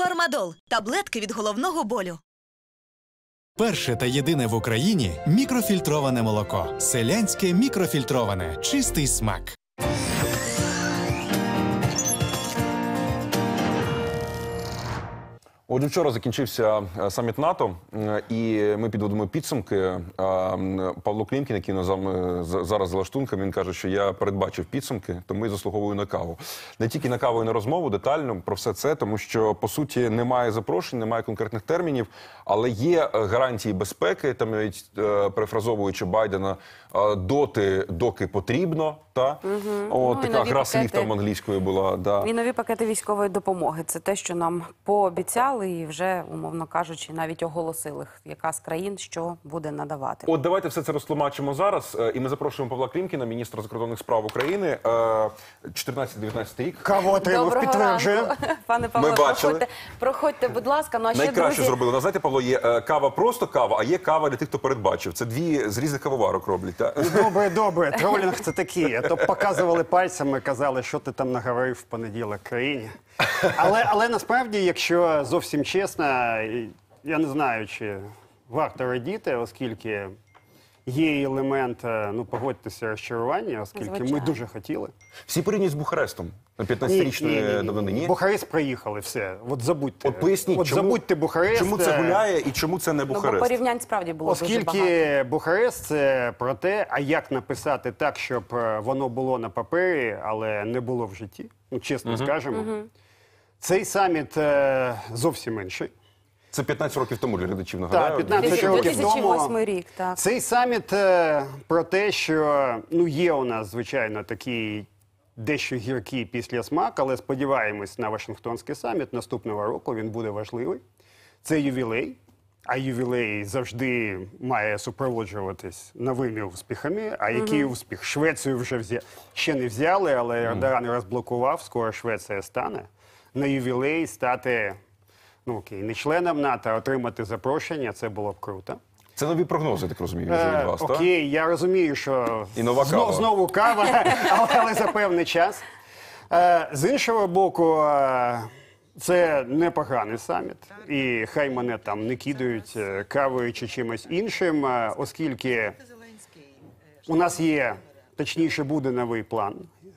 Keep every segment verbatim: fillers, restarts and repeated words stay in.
Фармадол – таблетки від головного болю. Перше та єдине в Україні мікрофільтроване молоко. Селянське мікрофільтроване. Чистий смак. Отже, вчора закінчився саміт НАТО, і ми підводимо підсумки. Павло Клімкін, який нас зараз за лаштунком, він каже, що я передбачив підсумки, тому і заслуговую на каву. Не тільки на каву і на розмову, детально про все це, тому що, по суті, немає запрошень, немає конкретних термінів, але є гарантії безпеки, там навіть перефразовуючи Байдена, доти, доки потрібно. Та? Угу. О, ну, така гра слів там англійською була. Да. І нові пакети військової допомоги. Це те, що нам пообіцяли і вже, умовно кажучи, навіть оголосили, яка з країн що буде надавати. От давайте все це розтлумачимо зараз. І ми запрошуємо Павла Клімкіна, міністра закордонних справ України. чотирнадцятий-дев'ятнадцятий рік. Каву отримав, підтверджує. Пане Павло, проходьте, проходьте, будь ласка. Ну, а ще, найкраще друзі... зробили. Ну, знаєте, Павло, є кава просто кава, а є кава для тих, хто передбачив. Це дві з різних кавоварок роблять. Та? Добре, добре. Тролінг це такі. То показували пальцями, казали, що ти там наговорив в понеділок країні. Але, але насправді, якщо зовсім чесно, я не знаю, чи варто радіти, оскільки є елемент, ну, погодьтеся, розчарування, оскільки Звичайно. ми дуже хотіли. Всі порівнюють з Бухарестом на п'ятнадцятирічної давнини, ні? Бухарест приїхали, все. От забудьте. От поясніть, От чому, забудьте Бухарест. Чому це гуляє і чому це не Бухарест? Ну, бо порівнянь справді було Оскільки дуже багато. Оскільки Бухарест – це про те, а як написати так, щоб воно було на папері, але не було в житті. Ну, чесно uh-huh. скажемо. Uh-huh. Цей саміт е, зовсім інший. Це п'ятнадцять років тому, для глядачів нагадаю. Так, п'ятнадцять років тому. дві тисячі восьмий рік, так. Цей саміт е, про те, що, ну, є у нас, звичайно, такий дещо гіркий післясмак, але сподіваємось на Вашингтонський саміт наступного року, він буде важливий. Це ювілей, а ювілей завжди має супроводжуватись новими успіхами. А який угу. успіх? Швецію вже взя... ще не взяли, але Ердоган угу. розблокував, скоро Швеція стане. На ювілей стати, ну окей, не членом НАТО, а отримати запрошення, це було б круто. Це нові прогнози, так розумію, вже від вас, е, так? Окей, я розумію, що і нова знов, кава. знову кава, але, але за певний час. Е, з іншого боку, е, це непоганий саміт, і хай мене там не кидають кавою чи чимось іншим, е, оскільки у нас є, точніше буде новий план.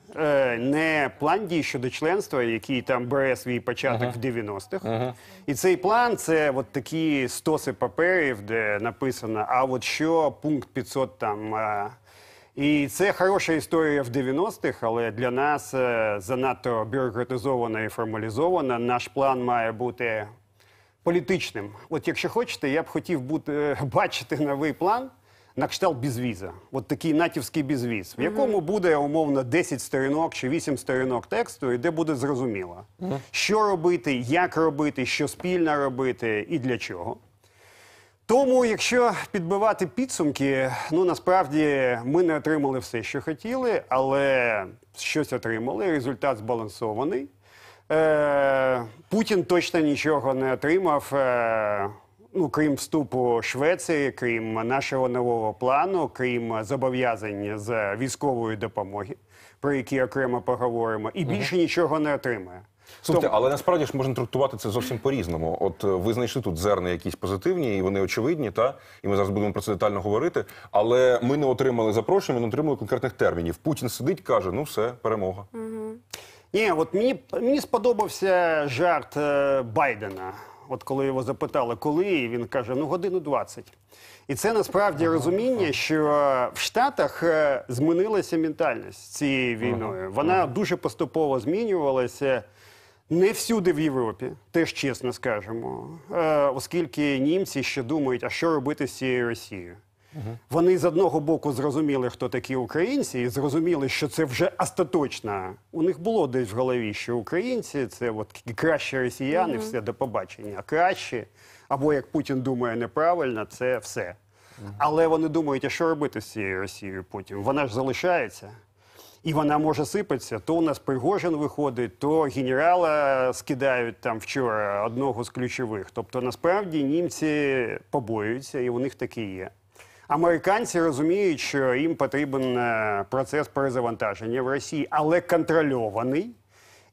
Не план дій щодо членства, який там бере свій початок uh-huh. в дев'яностих. Uh-huh. І цей план – це от такі стоси паперів, де написано, а от що, пункт п'ятсот там. А... І це хороша історія в дев'яностих, але для нас занадто бюрократизована і формалізована. Наш план має бути політичним. От якщо хочете, я б хотів бути, бачити новий план, на кшталт безвіза. От такий натівський безвіз, в якому буде, умовно, десять сторінок чи вісім сторінок тексту, і де буде зрозуміло, mm-hmm. що робити, як робити, що спільно робити і для чого. Тому, якщо підбивати підсумки, ну, насправді, ми не отримали все, що хотіли, але щось отримали, результат збалансований. Е- Путін точно нічого не отримав, е- Ну, крім вступу Швеції, крім нашого нового плану, крім зобов'язань з військової допомоги, про які окремо поговоримо, і більше угу. нічого не отримає. Слухайте, Тому... але насправді ж можна трактувати це зовсім по-різному. От ви знайшли тут зерна якісь позитивні, і вони очевидні, та? І ми зараз будемо про це детально говорити, але ми не отримали запрошення, ми не отримали конкретних термінів. Путін сидить, каже, ну все, перемога. Угу. Ні, от мені, мені сподобався жарт е, Байдена. От коли його запитали, коли, і він каже, ну, годину двадцять. І це насправді розуміння, що в Штатах змінилася ментальність цією війною. Вона дуже поступово змінювалася. Не всюди в Європі, теж чесно скажемо, оскільки німці ще думають, а що робити з цією Росією. Угу. Вони з одного боку зрозуміли, хто такі українці, і зрозуміли, що це вже остаточно. У них було десь в голові, що українці – це от кращі росіяни, угу. все, до побачення. А кращі, або, як Путін думає неправильно, це все. Угу. Але вони думають, а що робити з цією Росією потім? Вона ж залишається. І вона може сипатися. То у нас Пригожин виходить, то генерала скидають там вчора, одного з ключових. Тобто, насправді, німці побоюються, і у них таке є. Американці розуміють, що їм потрібен процес перезавантаження в Росії, але контрольований.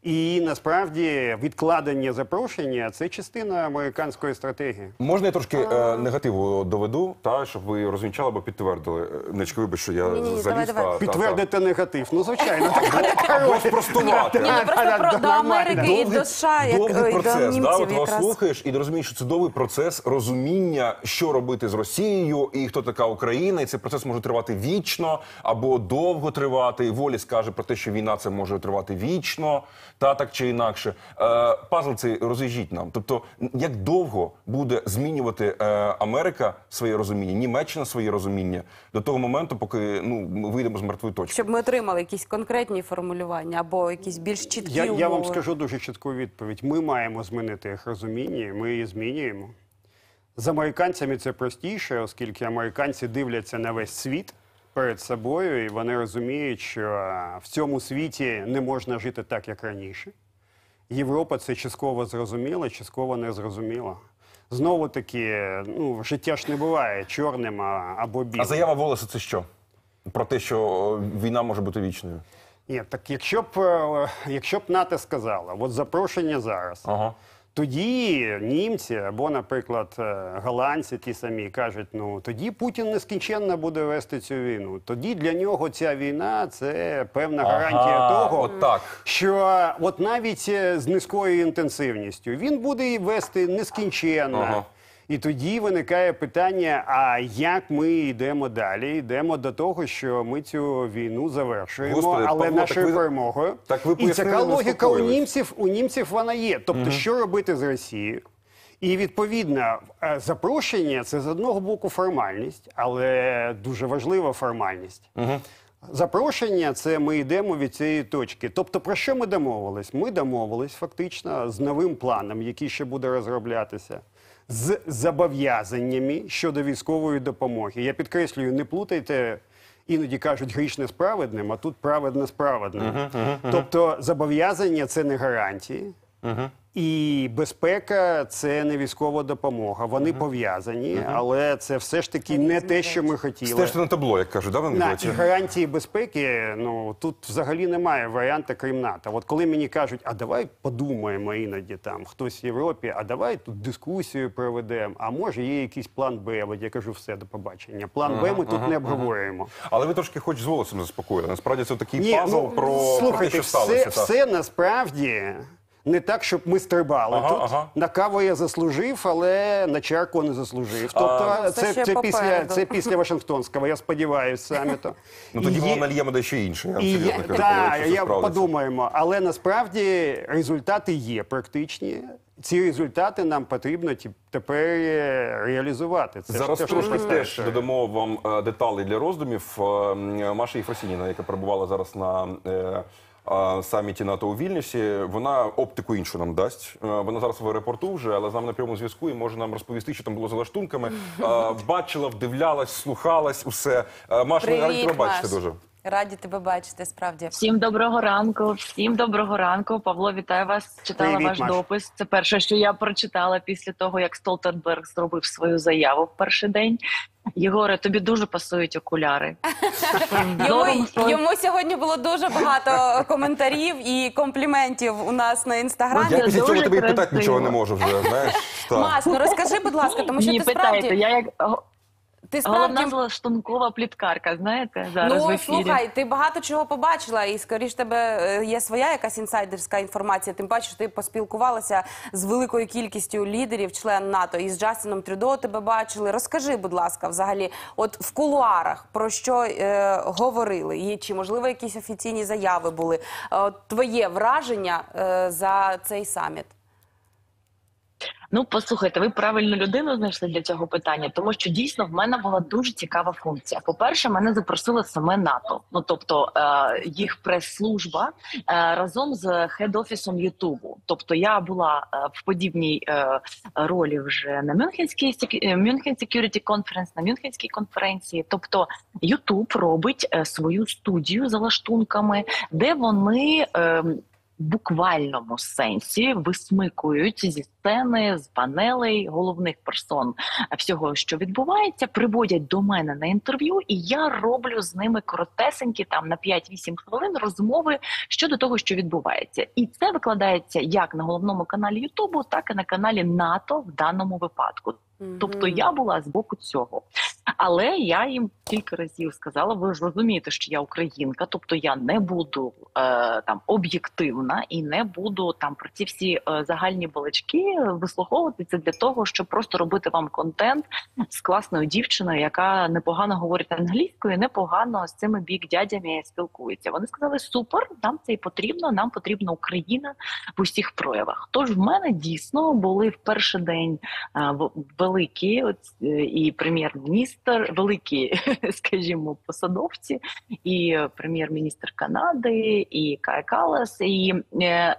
І насправді відкладення запрошення – це частина американської стратегії. Можна я трошки е, негативу доведу, та, щоб ви розвінчали або підтвердили? Нечка, вибач, що я Ні-ні, заліз. давай, давай. та- та- Підтвердити негатив. Ну, звичайно. Або спростувати. Ні, ну просто про, до Америки і до США, як довгий ой, до процес, да? німців От вас якраз. слухаєш і розумієш, що це довгий процес розуміння, що робити з Росією, і хто така Україна, і цей процес може тривати вічно, або довго тривати. І Воліс каже про те, що війна це може тривати вічно, та так чи інакше. Е, пазл цей роз'їжджіть нам. Тобто, як довго буде змінювати е, Америка своє розуміння, Німеччина своє розуміння, до того моменту, поки ну, ми вийдемо з мертвої точки. Щоб ми отримали якісь конкретні формулювання або якісь більш чіткі Я, умови. я вам скажу дуже чітку відповідь. Ми маємо змінити їх розуміння, і ми її змінюємо. З американцями це простіше, оскільки американці дивляться на весь світ перед собою, і вони розуміють, що в цьому світі не можна жити так, як раніше. Європа це частково зрозуміла, частково не зрозуміла. Знову таки, ну, життя ж не буває чорним а- або білим. А заява Волеса це що? Про те, що війна може бути вічною? Ні, так якщо б, е, якщо б НАТО сказала, от запрошення зараз, Ага. тоді німці або, наприклад, е, голландці ті самі кажуть, ну тоді Путін нескінченно буде вести цю війну. Тоді для нього ця війна – це певна гарантія Ага, того, от так. що от навіть е, з низькою інтенсивністю він буде її вести нескінченно. Ага. І тоді виникає питання, а як ми йдемо далі? Йдемо до того, що ми цю війну завершуємо, Господи, але Павло, нашою так ви- перемогою. так ви І пояснили, така ми логіка у успокоїлись. німців, у німців вона є. Тобто, що робити з Росією? І, відповідно, е, запрошення – це з одного боку формальність, але дуже важлива формальність. Запрошення – це ми йдемо від цієї точки. Тобто, про що ми домовились? Ми домовились фактично з новим планом, який ще буде розроблятися, з зобов'язаннями щодо військової допомоги. Я підкреслюю, не плутайте, іноді кажуть грішне з праведним, а тут праведне з праведним. Тобто зобов'язання – це не гарантії. І безпека – це не військова допомога. Вони пов'язані, але це все ж таки не те, що ми хотіли. Стежте на табло, як кажуть, да, в На, анекдоті? і гарантії безпеки, ну, тут взагалі немає варіанту, крім НАТО. От коли мені кажуть, а давай подумаємо іноді там, хтось в Європі, а давай тут дискусію проведемо, а може є якийсь план Б, от я кажу, все, до побачення. План Б ми тут не обговорюємо. Але ви трошки хоч з Волосом заспокоїли. Насправді це такий Ні, пазл ну, про, про те, слухайте, що сталося. все, та. все насправді не так, щоб ми стрибали Ага, тут. ага. На каву я заслужив, але на чарку не заслужив. Тобто Ну, це це, ще це, після, попереду. це після Вашингтонського, я сподіваюся, саміту. Ну тоді І воно є- нальємо дещо інше. Я вам І, серйозно кажу, так, коли щось я справиться. подумаємо. Але насправді результати є практичні. Ці результати нам потрібно ті- тепер е, реалізувати. Це ж Зараз те, що трошки ми теж знаємо. додамо вам е, деталей для роздумів. Е, м, Маша Єфросініна, яка перебувала зараз на е, е, саміті НАТО у Вільнюсі, вона оптику іншу нам дасть. Е, Вона зараз в аеропорту вже, але з нами на прямому зв'язку і може нам розповісти, що там було за лаштунками. Е, Бачила, вдивлялась, слухалась, усе. Е, Маша, ми раді тебе бачити Маш. дуже. Раді тебе бачити, справді. Всім доброго ранку, всім доброго ранку. Павло, вітаю вас. Читала Привіт, ваш Маш. допис. Це перше, що я прочитала після того, як Столтенберг зробив свою заяву в перший день. Єгоре, тобі дуже пасують окуляри. Йому, йому сьогодні було дуже багато коментарів і компліментів у нас на інстаграмі. Я Це після цього дуже тебе і питати красиво. нічого не можу вже, знаєш. Так. Маш, ну розкажи, будь ласка, тому що Ні, ти питайте, справді... я як Ти головна справді... злаштункова пліткарка, знаєте, зараз в Ну, ефірі. слухай, ти багато чого побачила, і скоріш тебе е, є своя якась інсайдерська інформація. Тим паче, що ти поспілкувалася з великою кількістю лідерів, член НАТО, і з Джастіном Трюдо тебе бачили. Розкажи, будь ласка, взагалі, от в кулуарах про що е, говорили, і чи можливо якісь офіційні заяви були? Е, от твоє враження е, за цей саміт? Ну, послухайте, ви правильну людину знайшли для цього питання, тому що дійсно в мене була дуже цікава функція. По-перше, мене запросили саме НАТО, ну тобто е, їх прес-служба е, разом з хед-офісом Ютубу. Тобто я була е, в подібній е, ролі вже на Мюнхенській Сек- Мюнхен Security Conference, на Мюнхенській конференції. Тобто Ютуб робить е, свою студію за лаштунками, де вони... Е, буквальному сенсі висмикують зі сцени, з панелей головних персон всього, що відбувається, приводять до мене на інтерв'ю, і я роблю з ними коротесенькі, там на п'ять-вісім хвилин розмови щодо того, що відбувається. І це викладається як на головному каналі Ютубу, так і на каналі НАТО в даному випадку. Тобто я була з боку цього. Але я їм кілька разів сказала, ви ж розумієте, що я українка, тобто я не буду е, там об'єктивна і не буду там про ці всі е, загальні балачки вислуховувати. Це для того, щоб просто робити вам контент з класною дівчиною, яка непогано говорить англійською, непогано з цими бік-дядями спілкується. Вони сказали, супер, нам це і потрібно, нам потрібна Україна в усіх проявах. Тож в мене дійсно були в перший день е, великі от, е, і прем'єр-міністр, великі, скажімо, посадовці, і прем'єр-міністр Канади, і Кая Каллас, і е,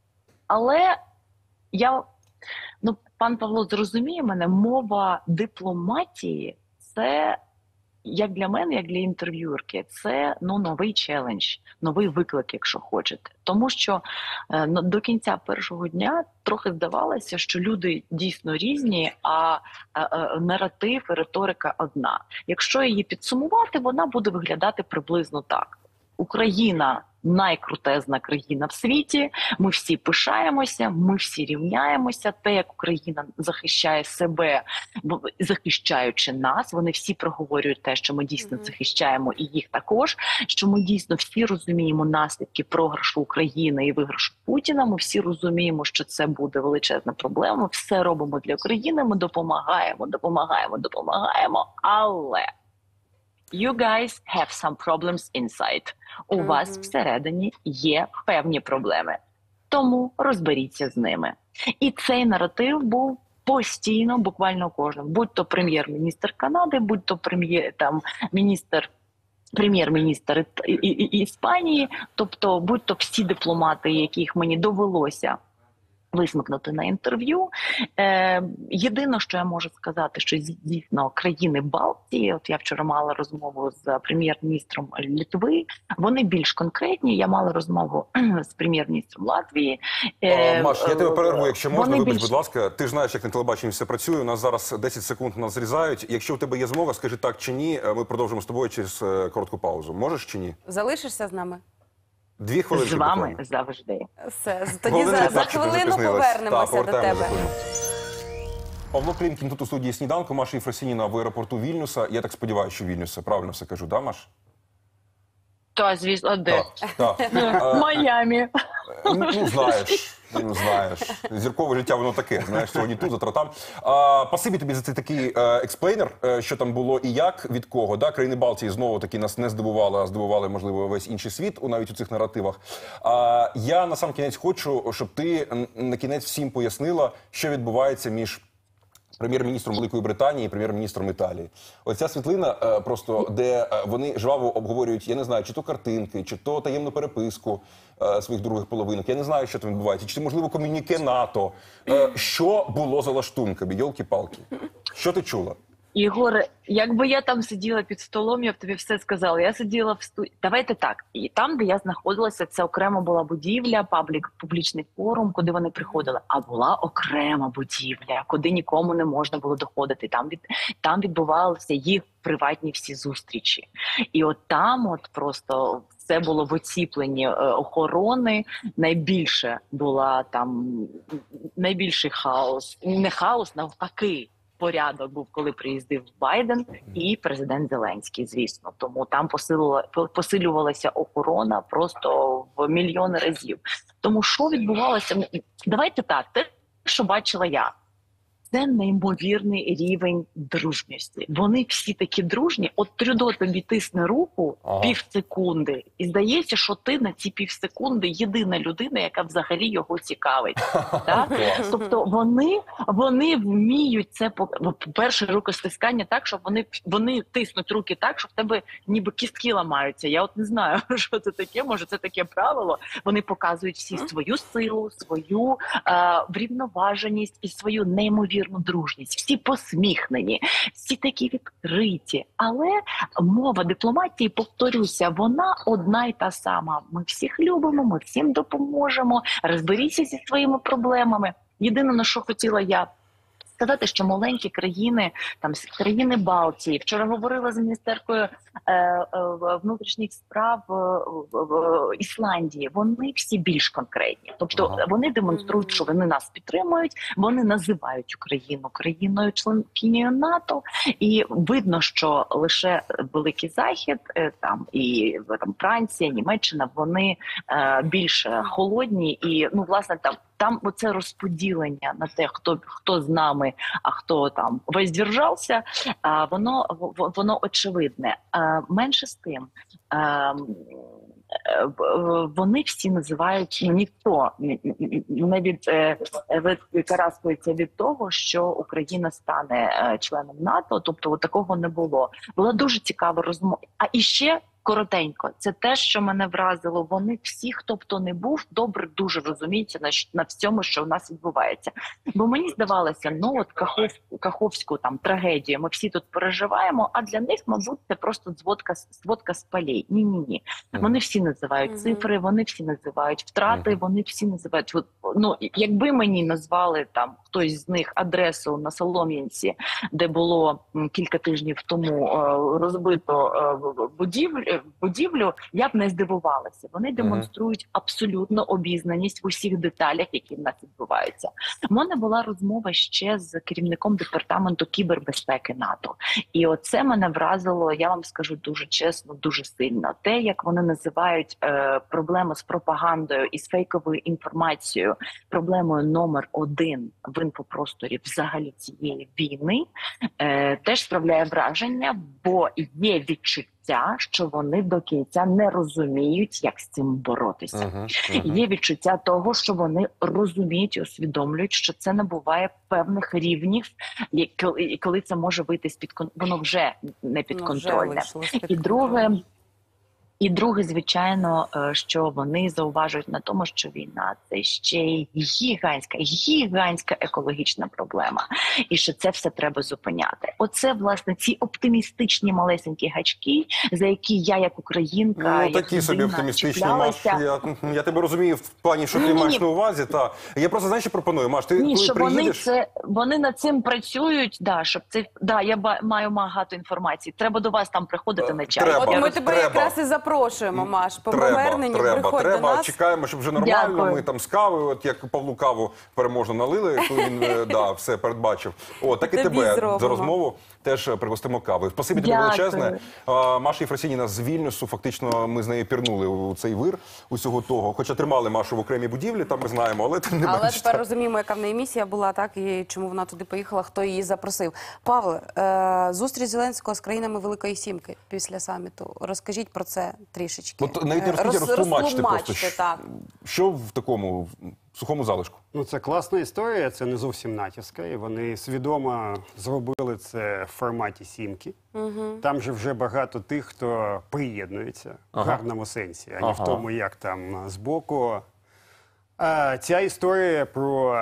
але я, ну, пан Павло зрозуміє мене, мова дипломатії – це, як для мене, як для інтерв'юерки, це, ну, новий челендж, новий виклик, якщо хочете. Тому що е, до кінця першого дня трохи здавалося, що люди дійсно різні, а е, е, наратив і риторика одна. Якщо її підсумувати, вона буде виглядати приблизно так. Україна – найкрутезна країна в світі, ми всі пишаємося, ми всі рівняємося. Те, як Україна захищає себе, захищаючи нас, вони всі проговорюють те, що ми дійсно mm-hmm. захищаємо, і їх також, що ми дійсно всі розуміємо наслідки програшу України і виграшу Путіна, ми всі розуміємо, що це буде величезна проблема, все робимо для України, ми допомагаємо, допомагаємо, допомагаємо, але... You guys have some problems inside. У mm-hmm. вас всередині є певні проблеми. Тому розберіться з ними. І цей наратив був постійно, буквально кожним. Будь-то прем'єр-міністр Канади, будь-то прем'єр, там, міністр, прем'єр-міністр і, і, і, Іспанії, тобто будь-то всі дипломати, яких мені довелося висмикнути на інтерв'ю. Е, єдине, що я можу сказати, що дійсно країни Балтії, от я вчора мала розмову з прем'єр-міністром Литви, вони більш конкретні. Я мала розмову з прем'єр-міністром Латвії. Е, О, Маш, я тебе перерву, якщо можна, вибач, більш... будь ласка. Ти ж знаєш, як на телебаченні все працює. У нас зараз десять секунд нас зрізають. Якщо у тебе є змога, скажи так чи ні, ми продовжимо з тобою через коротку паузу. Можеш чи ні? Залишишся з нами? Дві хвилини. З вами завжди. Все, тоді за, за хвилину повернемося так, до тебе. Павло Клімкін тут у студії «Сніданку», Маша Єфросініна в аеропорту Вільнюса. Я так сподіваюся, що Вільнюса. Правильно все кажу, да, Маш? Та, звісно, де? Так, так. Майамі. Ну, знаєш, ну, знаєш. Зіркове життя, воно таке, знаєш, сьогодні тут, завтра там. А, спасибі тобі за цей такий е, експлейнер, е, що там було і як, від кого. Да? Країни Балтії знову-таки нас не здивували, а здивували, можливо, весь інший світ, у навіть у цих наративах. А, я на сам кінець хочу, щоб ти на кінець всім пояснила, що відбувається між прем'єр-міністром Великої Британії і прем'єр-міністром Італії. Оця світлина, е, просто, де е, вони жваво обговорюють, я не знаю, чи то картинки, чи то таємну переписку е, своїх других половинок. Я не знаю, що там відбувається. Чи, можливо, комюніке НАТО. Е, що було за лаштунками, йолки-палки? Що ти чула? Ігоре, якби я там сиділа під столом, я б тобі все сказала. Я сиділа в студії. Давайте так. І там, де я знаходилася, це окрема була будівля, паблік, публічний форум, куди вони приходили. А була окрема будівля, куди нікому не можна було доходити. Там від там відбувалися їх приватні всі зустрічі. І от там, от просто все було в оціпленні е, охорони. Найбільше була там найбільший хаос, не хаос, навпаки. Порядок був, коли приїздив Байден і президент Зеленський, звісно. Тому там посилила, посилювалася охорона просто в мільйони разів. Тому що відбувалося? Давайте так, те, що бачила я. Це неймовірний рівень дружності. Вони всі такі дружні. От Трюдо тобі тисне руку ага. півсекунди. І здається, що ти на ці півсекунди єдина людина, яка взагалі його цікавить. Тобто вони, вони вміють це, по-перше, рукостискання так, щоб вони, вони тиснуть руки так, що в тебе ніби кістки ламаються. Я от не знаю, що це таке, може це таке правило. Вони показують всі свою силу, свою е, врівноваженість і свою неймовірну неймовірну дружність, всі посміхнені, всі такі відкриті. Але мова дипломатії, повторюся, вона одна й та сама. Ми всіх любимо, ми всім допоможемо, розберіться зі своїми проблемами. Єдине, на що хотіла я сказати, що маленькі країни, там країни Балтії, вчора говорила з міністеркою е, е, внутрішніх справ е, е, Ісландії, вони всі більш конкретні. Тобто ага. вони демонструють, що вони нас підтримують, вони називають Україну країною-членкинею НАТО, і видно, що лише Великий Захід, е, там і там Франція, Німеччина, вони е, більш холодні і, ну, власне, там Там оце розподілення на те, хто хто з нами, а хто там воздержався, а воно воно очевидне. А менше з тим, а, вони всі називають, ну, ніхто не від відкараскується від того, що Україна стане членом НАТО. Тобто такого не було. Була дуже цікава розмова. А іще коротенько, це те, що мене вразило. Вони всі, хто б то не був, добре дуже розуміються на, на всьому, що в нас відбувається. Бо мені здавалося, ну от Кахов, Каховську там трагедію ми всі тут переживаємо, а для них, мабуть, це просто зводка, зводка з полей. Ні-ні-ні. Вони всі називають цифри, вони всі називають втрати, вони всі називають... От, ну, якби мені назвали там хтось з них адресу на Солом'янці, де було м, кілька тижнів тому е, розбито е, будівлю, будівлю, я б не здивувалася. Вони демонструють абсолютно обізнаність в усіх деталях, які в нас відбуваються. У мене була розмова ще з керівником департаменту кібербезпеки НАТО. І оце мене вразило, я вам скажу дуже чесно, дуже сильно. Те, як вони називають е, проблему з пропагандою і з фейковою інформацією проблемою номер один в інфопросторі взагалі цієї війни, е, теж справляє враження, бо є відчуття, що вони до кінця не розуміють, як з цим боротися. Uh-huh, uh-huh. Є відчуття того, що вони розуміють і усвідомлюють, що це набуває певних рівнів, коли це може вийти з-під контролю. Воно вже не підконтрольне. Ну, і друге, І друге, звичайно, що вони зауважують на тому, що війна – це ще й гігантська, гігантська екологічна проблема. І що це все треба зупиняти. Оце, власне, ці оптимістичні малесенькі гачки, за які я, як українка, ну, як такі собі оптимістичні, Маш. Я, я тебе розумію в плані, що ти ні, маєш ні. на увазі. Та. Я просто, знаєш, що пропоную, Маш, ти ні, коли що приїдеш... Вони, це, вони над цим працюють, да, щоб це... Да, я ба, маю багато інформації. Треба до вас там приходити на чай. Треба, От ми треба. тебе якраз і запрошуємо. Запрошуємо, Маш, по поверненню приходь треба. до нас. Чекаємо, щоб вже нормально. Дякую. Ми там з кави, от як Павлу каву переможно налили, коли він да, все передбачив. О, так і Тобі тебе зробимо. за розмову теж пригостимо кави. Спасибі тобі величезне. Маша Єфросініна з Вільнюсу, фактично ми з нею пірнули у цей вир усього того. Хоча тримали Машу в окремій будівлі, там ми знаємо, але тим не Але менш. тепер розуміємо, яка в неї місія була, так, і чому вона туди поїхала, хто її запросив. Павле, е, зустріч Зеленського з країнами Великої Сімки після саміту. Розкажіть про це трішечки. От навіть не розкажіть, Роз, розтлумачте просто, так. що в такому сухому залишку? Ну, це класна історія, це не зовсім натівська, і вони свідомо зробили це в форматі сімки. Угу. Там же вже багато тих, хто приєднується ага. в гарному сенсі, а не ага. в тому, як там збоку. А ця історія про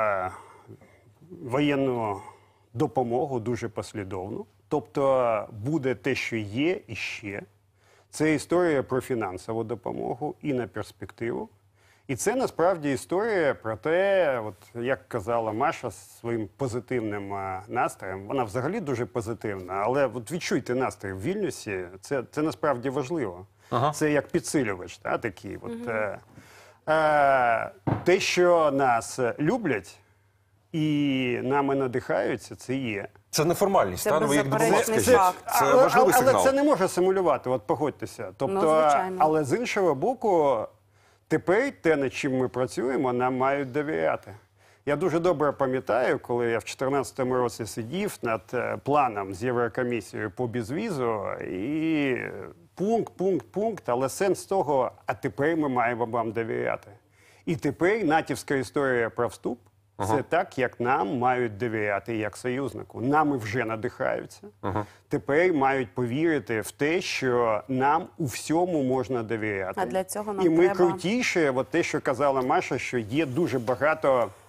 воєнну допомогу дуже послідовну. Тобто буде те, що є і ще. Це історія про фінансову допомогу і на перспективу. І це насправді історія про те, от, як казала Маша своїм позитивним а, настроєм, вона взагалі дуже позитивна, але от відчуйте настрій в Вільнюсі, це, це насправді важливо. Ага. Це як підсилювач, та, такий. От, угу. е, е, те, що нас люблять і нами надихаються, це є. Це неформальність, це та? Ви як дипломат, скажіть. Це, це але, важливий але, сигнал. Але це не може симулювати, от погодьтеся. Тобто, ну, але з іншого боку, тепер те, над чим ми працюємо, нам мають довіряти. Я дуже добре пам'ятаю, коли я в дві тисячі чотирнадцятому році сидів над планом з Єврокомісією по безвізу, і пункт, пункт, пункт, але сенс того, а тепер ми маємо вам довіряти. І тепер натівська історія про вступ, ага. це так, як нам мають довіряти як союзнику. Нами вже надихаються. Ага. Тепер мають повірити в те, що нам у всьому можна довіряти. А для цього нам І ми треба... крутіше, от те, що казала Маша, що є дуже багато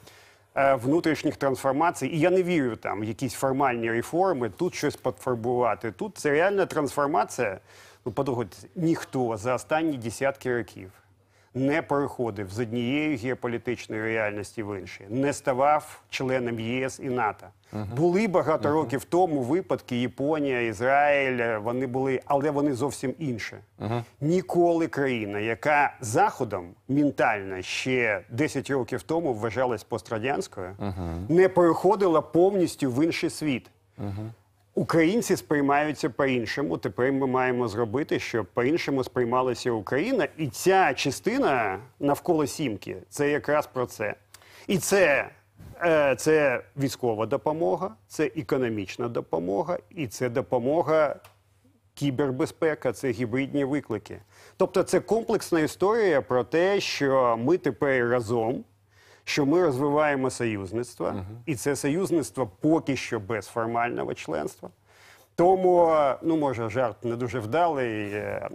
е, внутрішніх трансформацій. І я не вірю там в якісь формальні реформи, тут щось пофарбувати. Тут це реальна трансформація. Ну, подумайте, ніхто за останні десятки років не переходив з однієї геополітичної реальності в інші, не ставав членом ЄС і НАТО. Uh-huh. Були багато uh-huh. років тому випадки, Японія, Ізраїль, вони були, але вони зовсім інші. Uh-huh. Ніколи країна, яка Заходом ментально ще десять років тому вважалась пострадянською, uh-huh. не переходила повністю в інший світ. Uh-huh. Українці сприймаються по-іншому. Тепер ми маємо зробити, щоб по-іншому сприймалася Україна. І ця частина навколо сімки – це якраз про це. І це, е, це військова допомога, це економічна допомога, і це допомога кібербезпека, це гібридні виклики. Тобто це комплексна історія про те, що ми тепер разом, що ми розвиваємо союзництво, uh-huh. і це союзництво поки що без формального членства. Тому, ну, може, жарт не дуже вдалий,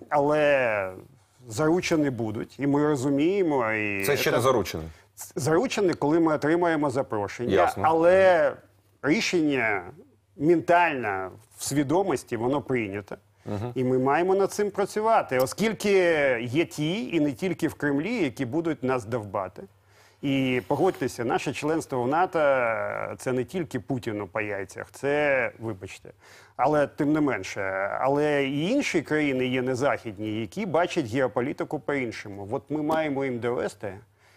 але заручені будуть, і ми розуміємо. І це ще це... не заручені. Заручені, коли ми отримаємо запрошення, Ясно. але рішення ментально, в свідомості, воно прийнято. Uh-huh. І ми маємо над цим працювати, оскільки є ті, і не тільки в Кремлі, які будуть нас довбати. І погодьтеся, наше членство в НАТО – це не тільки Путіну по яйцях, це, вибачте, але тим не менше. Але і інші країни є незахідні, які бачать геополітику по-іншому. От ми маємо їм довести,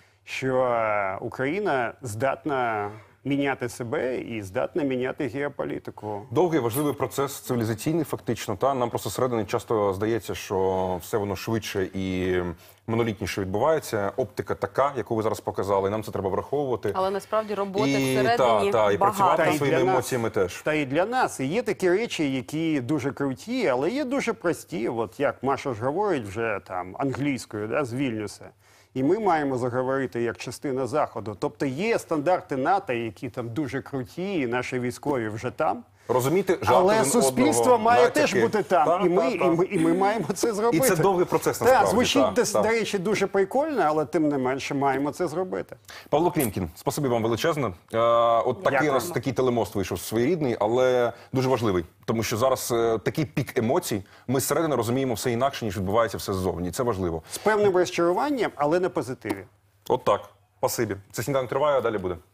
що Україна здатна міняти себе і здатна міняти геополітику. Довгий, важливий процес, цивілізаційний фактично. Та нам просто зсередини часто здається, що все воно швидше і монолітніше відбувається. Оптика така, яку ви зараз показали, і нам це треба враховувати. Але насправді роботи і, всередині та, та, і багато. працювати над Та своїми і для емоціями нас, теж. Та і для нас. І є такі речі, які дуже круті, але є дуже прості. От як Маша ж говорить вже там англійською, да, з Вільнюса. І ми маємо заговорити як частина Заходу. Тобто є стандарти НАТО, які там дуже круті, і наші військові вже там. Розуміти жарти Але один суспільство одного, має натяки. теж бути там. Та, і, ми, та, та. і, ми, і ми маємо це зробити. І це довгий процес, Так, насправді. звучить, та, десь, та. до речі, дуже прикольно, але тим не менше маємо це зробити. Павло Клімкін, спасибі вам величезне. Е, от такий у Дякуємо. нас такий телемост вийшов своєрідний, але дуже важливий. Тому що зараз е, такий пік емоцій, ми зсередини розуміємо все інакше, ніж відбувається все ззовні. Це важливо. З певним розчаруванням, але на позитиві. От так. Спасибі. Це сніданок триває, а далі буде.